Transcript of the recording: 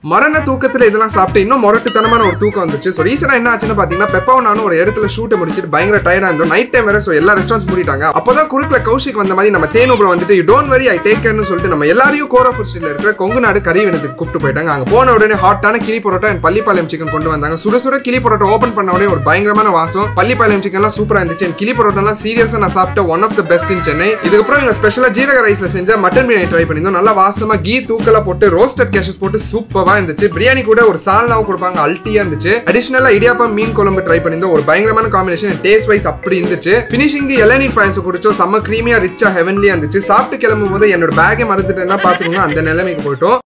மரண தூக்கத்துல இதெல்லாம் சாப்பிட்டு இன்னும் மொரட்டுத்தனமான ஒரு தூக்கம் வந்துச்சு. ஸோ ரீசனா என்ன ஆச்சுன்னு பாத்தீங்கன்னா, பெப்பாவும் நானும் ஒரு இடத்துல ஷூட்டை முடிச்சுட்டு பயங்கர டயர்டா இருந்தோம். நைட் டைம் வேற. ஸோ எல்லா ரெஸ்டாரண்ட்ஸ் மூடிட்டாங்க. அப்பதான் குறுக்குல கௌஷிக் வந்த மாதிரி நம்ம தேனு ப்ரோ வந்துட்டு you don't worry I take கேர்னு சொல்லிட்டு நம்ம எல்லாரையும் கோரா ஃபுட் ஸ்ட்ரீட்ல இருக்கிற கொங்கு நாடு கறி விருந்துக்கு கூப்பிட்டு போயிட்டாங்க. அங்க போன உடனே ஹாட்டான கிளி பரோட்டா அண்ட் பள்ளிப்பாளையம் சிக்கன் கொண்டு வந்தாங்க. சுட சுட கிளி பரோட்டா ஓபன் பண்ண உடனே ஒரு பயங்கரமான வாசம். பள்ளிப்பாளையம் சிக்கன்லாம் சூப்பரா இருந்துச்சு. கிளி பரோட்டாலாம் சீரியஸா நான் சாப்பிட்ட one of the best in Chennai. இதுக்கப்புறம் எங்க ஸ்பெஷலா ஜீரக ரைஸ்ல செஞ்ச மட்டன் பிரியாணி ட்ரை பண்ணிருந்தோம். நல்லா வாசமா கீ தூக்கலா போட்டு ரோஸ்டட் கேஷஸ் போட்டு சூப்பரா இருந்துச்சு. பிரியாணி கூட ஒரு சால்னாவும் கொடுப்பாங்க, அல்ட்டியா இருந்துச்சு. அடிஷனலா இடியாப்பம் மீன் குழம்பு ட்ரை பண்ணிருந்தோம். ஒரு பயங்கரமான காம்பினேஷன், டேஸ்ட் வைஸ் அப்படி இருந்துச்சு. ஃபினிஷிங் இளநீர் பாயசம் குடிச்சோம். செம்ம கிரீமியா ரிச்சா ஹெவன்லியா இருந்துச்சு. சாப்பிட்டு கிளம்பும் போது என்னோட பேக்கை மறந்துட்டேன்னா பாத்துக்கோங்க, அந்த நிலைமைக்கு போயிட்டோம்.